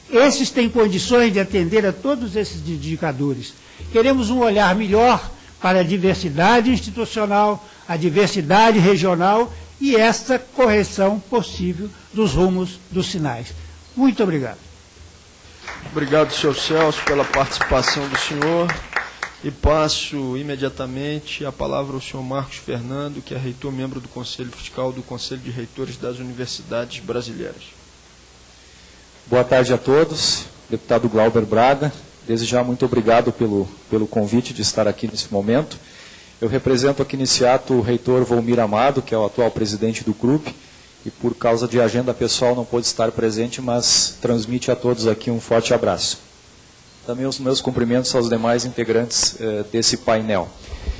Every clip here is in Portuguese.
Esses têm condições de atender a todos esses indicadores. Queremos um olhar melhor para a diversidade institucional, a diversidade regional e esta correção possível dos rumos dos sinais. Muito obrigado. Obrigado, senhor Celso, pela participação do senhor. E passo imediatamente a palavra ao senhor Marcos Fernando, que é reitor, membro do Conselho Fiscal do Conselho de Reitores das Universidades Brasileiras. Boa tarde a todos. Deputado Glauber Braga, desde já muito obrigado pelo convite de estar aqui nesse momento. Eu represento aqui nesse ato o reitor Volmir Amado, que é o atual presidente do CRUB, e por causa de agenda pessoal não pôde estar presente, mas transmite a todos aqui um forte abraço. Também os meus cumprimentos aos demais integrantes desse painel.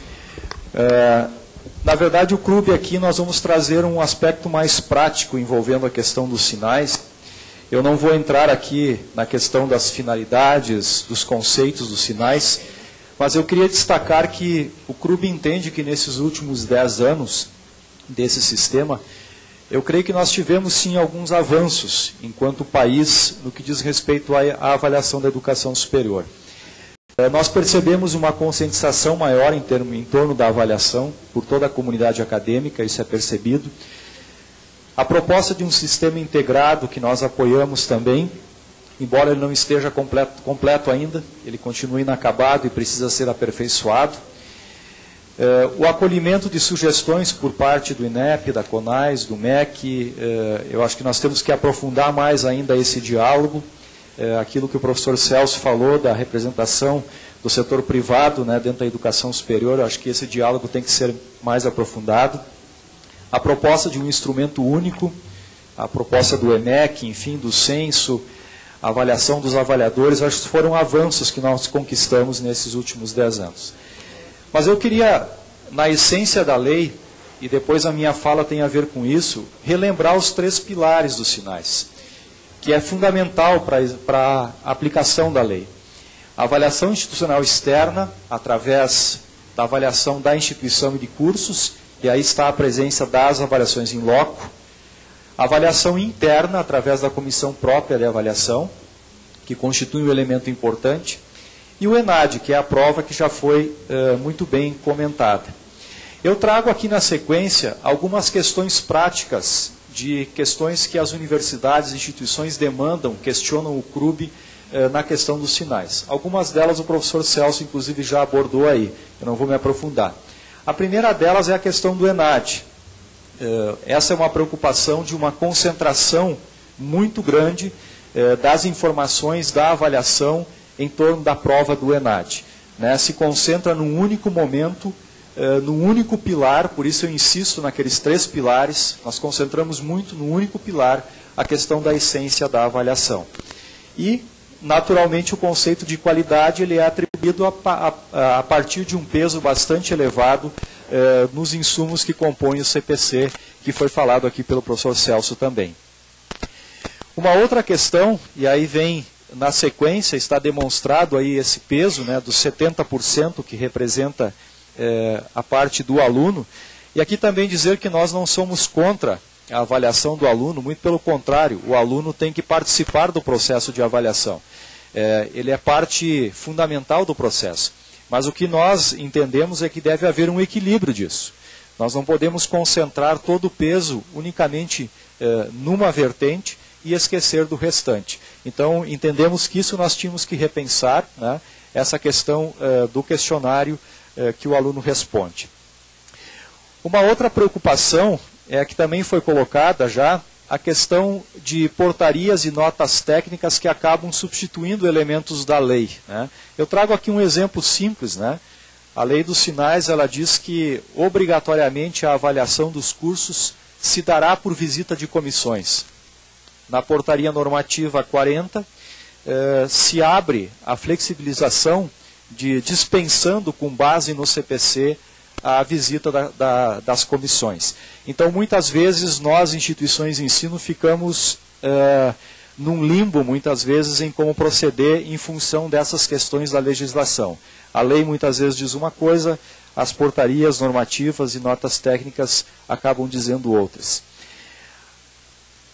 Na verdade, o CRUB aqui nós vamos trazer um aspecto mais prático envolvendo a questão dos sinais. Eu não vou entrar aqui na questão das finalidades, dos conceitos dos sinais, mas eu queria destacar que o CRUB entende que nesses últimos 10 anos desse sistema, eu creio que nós tivemos sim alguns avanços enquanto país no que diz respeito à avaliação da educação superior. Nós percebemos uma conscientização maior em torno da avaliação por toda a comunidade acadêmica, isso é percebido. A proposta de um sistema integrado que nós apoiamos também, embora ele não esteja completo ainda, ele continua inacabado e precisa ser aperfeiçoado. O acolhimento de sugestões por parte do INEP, da CONAS, do MEC, eu acho que nós temos que aprofundar mais ainda esse diálogo. Aquilo que o professor Celso falou da representação do setor privado, né, dentro da educação superior, eu acho que esse diálogo tem que ser mais aprofundado. A proposta de um instrumento único, a proposta do EMEC, enfim, do censo, a avaliação dos avaliadores, acho que foram avanços que nós conquistamos nesses últimos 10 anos. Mas eu queria, na essência da lei, e depois a minha fala tem a ver com isso, relembrar os 3 pilares dos sinais, que é fundamental para a aplicação da lei. A avaliação institucional externa, através da avaliação da instituição e de cursos, e aí está a presença das avaliações em loco. A avaliação interna, através da comissão própria de avaliação, que constitui um elemento importante. E o ENAD, que é a prova que já foi muito bem comentada. Eu trago aqui na sequência algumas questões práticas, de questões que as universidades e instituições demandam, questionam o CRUB na questão dos sinais. Algumas delas o professor Celso, inclusive, já abordou aí, eu não vou me aprofundar. A primeira delas é a questão do ENAD. Essa é uma preocupação de uma concentração muito grande das informações da avaliação em torno da prova do ENAD. Né? Se concentra num único momento, num único pilar, por isso eu insisto naqueles 3 pilares, nós concentramos muito no único pilar a questão da essência da avaliação. E, naturalmente, o conceito de qualidade ele é atribuído a partir de um peso bastante elevado nos insumos que compõem o CPC, que foi falado aqui pelo professor Celso também. Uma outra questão, e aí vem na sequência, está demonstrado aí esse peso, né, dos 70% que representa a parte do aluno. E aqui também dizer que nós não somos contra a avaliação do aluno, muito pelo contrário, o aluno tem que participar do processo de avaliação. Ele é parte fundamental do processo. Mas o que nós entendemos é que deve haver um equilíbrio disso. Nós não podemos concentrar todo o peso unicamente numa vertente e esquecer do restante. Então, entendemos que isso nós tínhamos que repensar, né, essa questão do questionário que o aluno responde. Uma outra preocupação é que também foi colocada já a questão de portarias e notas técnicas que acabam substituindo elementos da lei. Né? Eu trago aqui um exemplo simples. Né? A lei dos sinais ela diz que obrigatoriamente a avaliação dos cursos se dará por visita de comissões. Na portaria normativa 40, se abre a flexibilização de dispensando com base no CPC a visita das comissões. Então, muitas vezes, nós, instituições de ensino, ficamos num limbo, muitas vezes, em como proceder em função dessas questões da legislação. A lei, muitas vezes, diz uma coisa, as portarias normativas e notas técnicas acabam dizendo outras.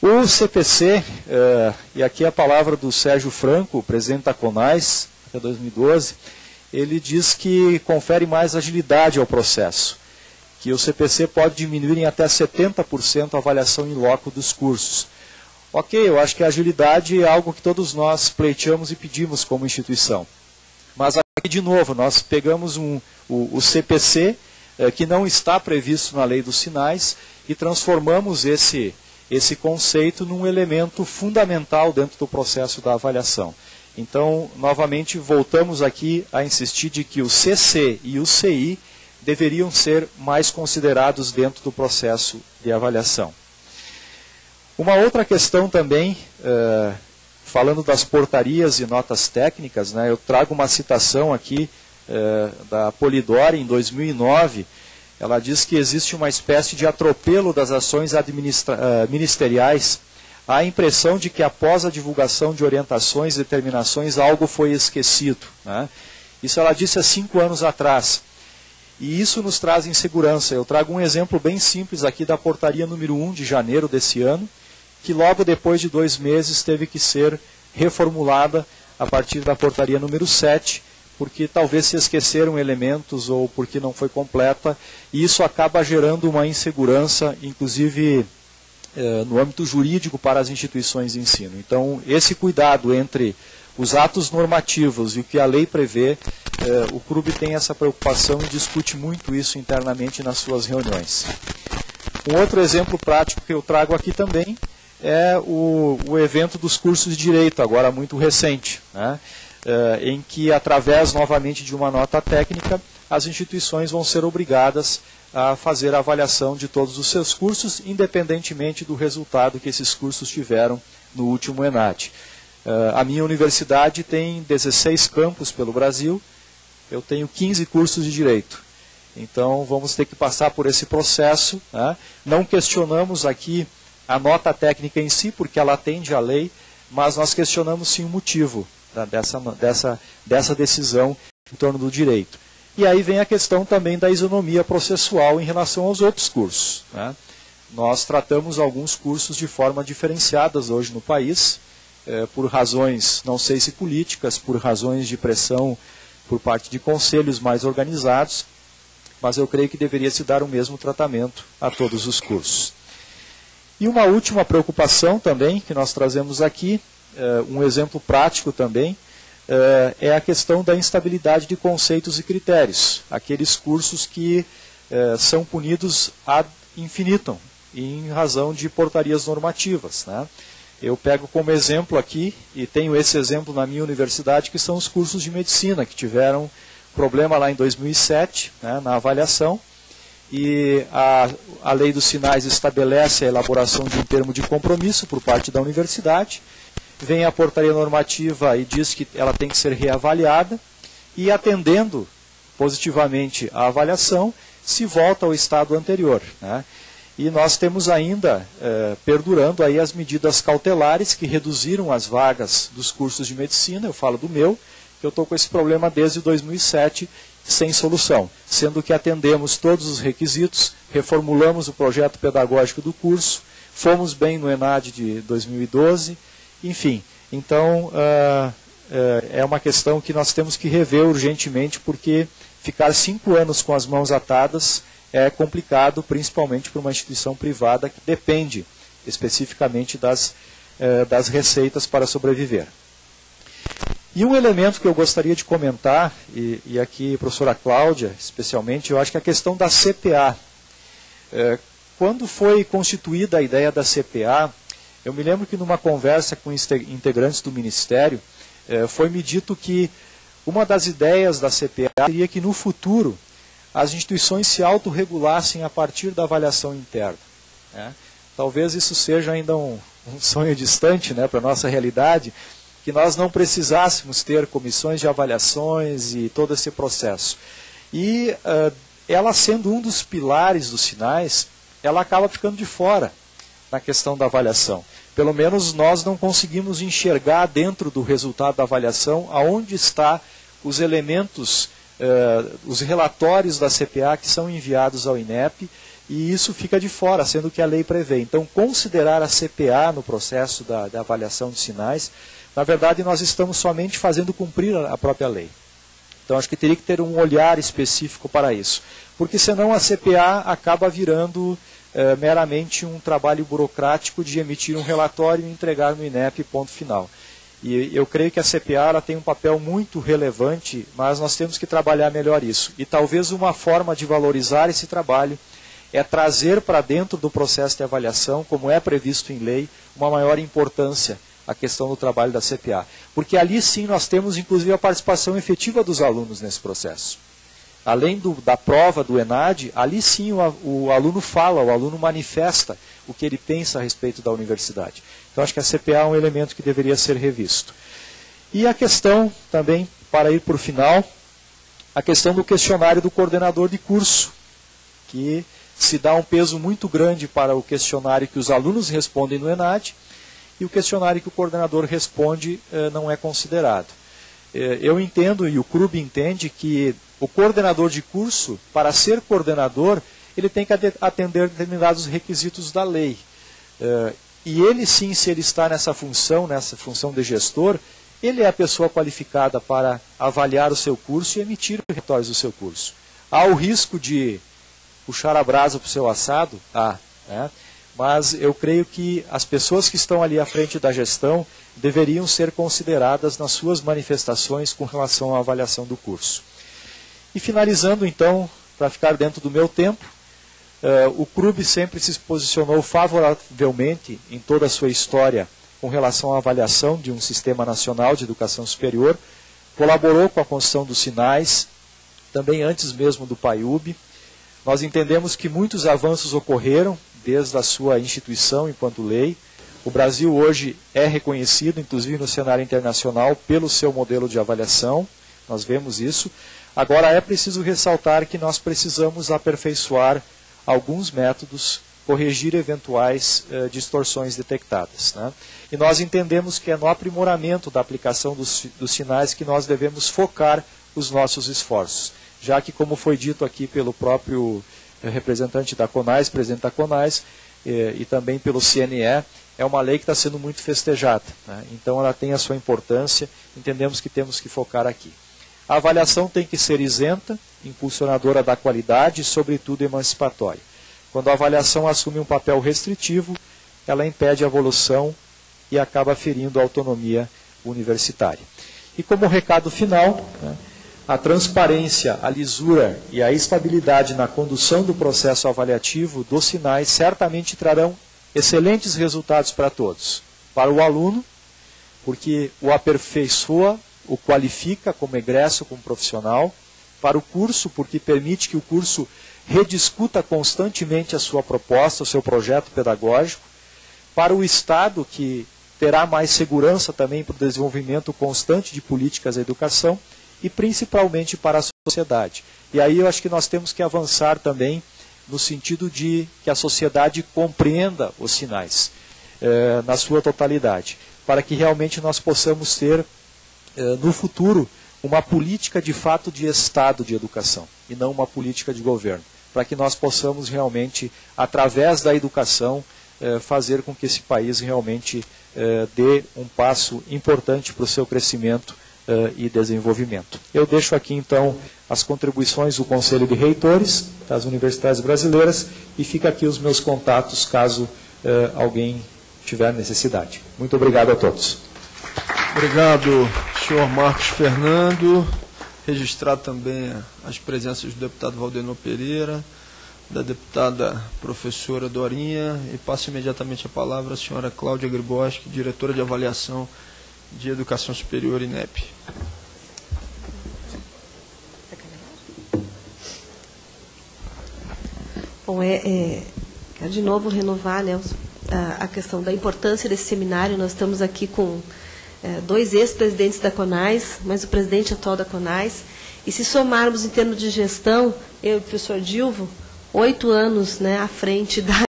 O CPC, e aqui a palavra do Sérgio Franco, presidente da CONAS, até 2012, ele diz que confere mais agilidade ao processo, que o CPC pode diminuir em até 70% a avaliação em loco dos cursos. Ok, eu acho que a agilidade é algo que todos nós pleiteamos e pedimos como instituição. Mas aqui, de novo, nós pegamos o CPC, que não está previsto na lei dos sinais, e transformamos esse conceito num elemento fundamental dentro do processo da avaliação. Então, novamente, voltamos aqui a insistir de que o CC e o CI deveriam ser mais considerados dentro do processo de avaliação. Uma outra questão também, falando das portarias e notas técnicas, né, eu trago uma citação aqui da Polidori, em 2009. Ela diz que existe uma espécie de atropelo das ações ministeriais. Há a impressão de que após a divulgação de orientações e determinações, algo foi esquecido, né? Isso ela disse há 5 anos atrás. E isso nos traz insegurança. Eu trago um exemplo bem simples aqui da portaria número 1 de janeiro desse ano, que logo depois de 2 meses teve que ser reformulada a partir da portaria número 7, porque talvez se esqueceram elementos ou porque não foi completa, e isso acaba gerando uma insegurança, inclusive no âmbito jurídico para as instituições de ensino. Então, esse cuidado entre os atos normativos e o que a lei prevê, o CRUB tem essa preocupação e discute muito isso internamente nas suas reuniões. Um outro exemplo prático que eu trago aqui também é o evento dos cursos de Direito, agora muito recente, né? Em que, através novamente de uma nota técnica, as instituições vão ser obrigadas a fazer a avaliação de todos os seus cursos, independentemente do resultado que esses cursos tiveram no último ENAD. A minha universidade tem 16 campos pelo Brasil, eu tenho 15 cursos de Direito. Então, vamos ter que passar por esse processo, né? Não questionamos aqui a nota técnica em si, porque ela atende à lei, mas nós questionamos sim o motivo dessa decisão em torno do direito. E aí vem a questão também da isonomia processual em relação aos outros cursos, né? Nós tratamos alguns cursos de forma diferenciadas hoje no país, por razões, não sei se políticas, por razões de pressão por parte de conselhos mais organizados, mas eu creio que deveria se dar o mesmo tratamento a todos os cursos. E uma última preocupação também que nós trazemos aqui, um exemplo prático também, é a questão da instabilidade de conceitos e critérios. Aqueles cursos que são punidos ad infinitum, em razão de portarias normativas, né? Eu pego como exemplo aqui, e tenho esse exemplo na minha universidade, que são os cursos de medicina, que tiveram problema lá em 2007, né, na avaliação, e a lei dos sinais estabelece a elaboração de um termo de compromisso por parte da universidade. Vem a portaria normativa e diz que ela tem que ser reavaliada, e atendendo positivamente a avaliação, se volta ao estado anterior, né? E nós temos ainda, perdurando aí as medidas cautelares que reduziram as vagas dos cursos de medicina. Eu falo do meu, que eu estou com esse problema desde 2007, sem solução, sendo que atendemos todos os requisitos, reformulamos o projeto pedagógico do curso, fomos bem no ENAD de 2012, enfim. Então, é uma questão que nós temos que rever urgentemente, porque ficar 5 anos com as mãos atadas é complicado, principalmente para uma instituição privada que depende especificamente das receitas para sobreviver. E um elemento que eu gostaria de comentar, e aqui, professora Cláudia, especialmente, eu acho que é a questão da CPA. Quando foi constituída a ideia da CPA, eu me lembro que numa conversa com integrantes do Ministério, foi-me dito que uma das ideias da CPA seria que no futuro as instituições se autorregulassem a partir da avaliação interna, né? Talvez isso seja ainda um sonho distante, né, para a nossa realidade, que nós não precisássemos ter comissões de avaliações e todo esse processo. E ela sendo um dos pilares dos sinais, ela acaba ficando de fora na questão da avaliação. Pelo menos nós não conseguimos enxergar dentro do resultado da avaliação aonde está os elementos, os relatórios da CPA que são enviados ao INEP e isso fica de fora, sendo que a lei prevê. Então, considerar a CPA no processo da avaliação de sinais, na verdade, nós estamos somente fazendo cumprir a própria lei. Então, acho que teria que ter um olhar específico para isso. Porque, senão, a CPA acaba virando meramente um trabalho burocrático de emitir um relatório e entregar no INEP, ponto final. E eu creio que a CPA ela tem um papel muito relevante, mas nós temos que trabalhar melhor isso. E talvez uma forma de valorizar esse trabalho é trazer para dentro do processo de avaliação, como é previsto em lei, uma maior importância a questão do trabalho da CPA. Porque ali sim nós temos inclusive a participação efetiva dos alunos nesse processo. Além da prova do ENAD, ali sim o aluno fala, o aluno manifesta o que ele pensa a respeito da universidade. Então acho que a CPA é um elemento que deveria ser revisto. E a questão também, para ir para o final, a questão do questionário do coordenador de curso, que se dá um peso muito grande para o questionário que os alunos respondem no ENAD, e o questionário que o coordenador responde não é considerado. Eu entendo, e o CRUB entende, que o coordenador de curso, para ser coordenador, ele tem que atender determinados requisitos da lei. E ele sim, se ele está nessa função de gestor, ele é a pessoa qualificada para avaliar o seu curso e emitir os relatórios do seu curso. Há o risco de puxar a brasa para o seu assado? Né? Mas eu creio que as pessoas que estão ali à frente da gestão deveriam ser consideradas nas suas manifestações com relação à avaliação do curso. E finalizando então, para ficar dentro do meu tempo, o CRUB sempre se posicionou favoravelmente em toda a sua história com relação à avaliação de um Sistema Nacional de Educação Superior, colaborou com a construção dos sinais, também antes mesmo do PAIUB. Nós entendemos que muitos avanços ocorreram desde a sua instituição enquanto lei. O Brasil hoje é reconhecido, inclusive no cenário internacional, pelo seu modelo de avaliação, nós vemos isso. Agora é preciso ressaltar que nós precisamos aperfeiçoar alguns métodos, corrigir eventuais distorções detectadas. Né? E nós entendemos que é no aprimoramento da aplicação dos sinais que nós devemos focar os nossos esforços, já que, como foi dito aqui pelo próprio representante da CONAS, presidente da CONAS, e também pelo CNE, é uma lei que está sendo muito festejada. Né? Então ela tem a sua importância, entendemos que temos que focar aqui. A avaliação tem que ser isenta, impulsionadora da qualidade e, sobretudo, emancipatória. Quando a avaliação assume um papel restritivo, ela impede a evolução e acaba ferindo a autonomia universitária. E como recado final, né, a transparência, a lisura e a estabilidade na condução do processo avaliativo dos sinais certamente trarão excelentes resultados para todos. Para o aluno, porque o aperfeiçoa, o qualifica como egresso, como profissional. Para o curso, porque permite que o curso rediscuta constantemente a sua proposta, o seu projeto pedagógico. Para o Estado, que terá mais segurança também para o desenvolvimento constante de políticas de educação. E principalmente para a sociedade. E aí eu acho que nós temos que avançar também no sentido de que a sociedade compreenda os sinais na sua totalidade, para que realmente nós possamos ter no futuro uma política de fato de Estado de educação e não uma política de governo, para que nós possamos realmente, através da educação, fazer com que esse país realmente dê um passo importante para o seu crescimento e desenvolvimento. Eu deixo aqui então as contribuições do Conselho de Reitores das Universidades Brasileiras e fica aqui os meus contatos caso alguém tiver necessidade. Muito obrigado a todos. Obrigado, senhor Marcos Fernando. Registrar também as presenças do deputado Valdenor Pereira, da deputada professora Dorinha, e passo imediatamente a palavra à senhora Cláudia Griboski, diretora de avaliação de Educação Superior, INEP. Bom, quero de novo renovar, né, a questão da importância desse seminário. Nós estamos aqui com dois ex-presidentes da CONAS, mas o presidente atual da CONAS, e se somarmos em termos de gestão, eu e o professor Dilvo, 8 anos, né, à frente da